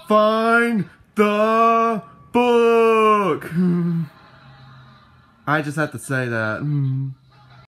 Find the book. I just have to say that.